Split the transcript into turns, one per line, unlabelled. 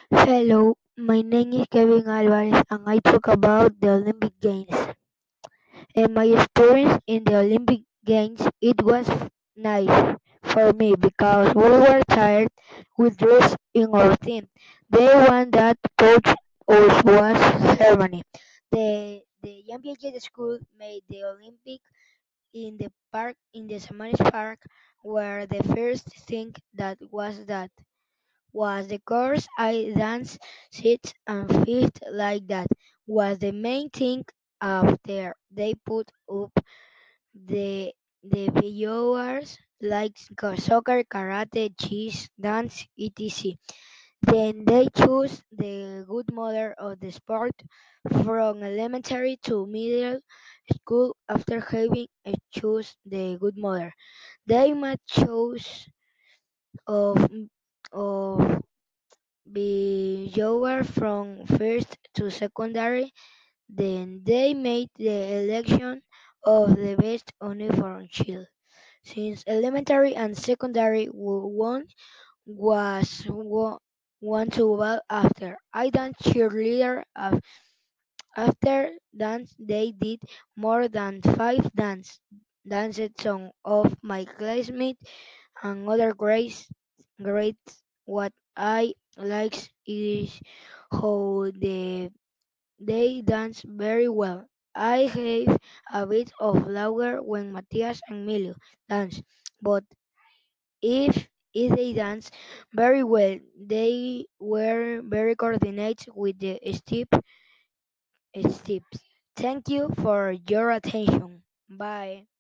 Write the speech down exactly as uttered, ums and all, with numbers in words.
Hello, my name is Kevin Alvarez and I talk about the Olympic Games. And my experience in the Olympic Games, it was nice for me because we were tired with dress in our team. The one that coach us was Germany. The the championship school made the Olympic in the park in the Samanis Park where the first thing that was that was the course I danced, sit and felt like that was the main thing after they put up the the videos like ca- soccer, karate, chess, dance, et cetera. Then they choose the good mother of the sport from elementary to middle school after having a choose the good mother. They might choose of of be lower from first to secondary. Then they made the election of the best uniform child. Since elementary and secondary wo- one was wo- one to well after. I dance cheerleader af- after dance they did more than five dance danced song of my classmate and other grades grades. What I likes is how the they dance very well. I have a bit of laughter when Matthias and Emilio dance, but if if they dance very well, they were very coordinated with the step steps. Thank you for your attention. Bye.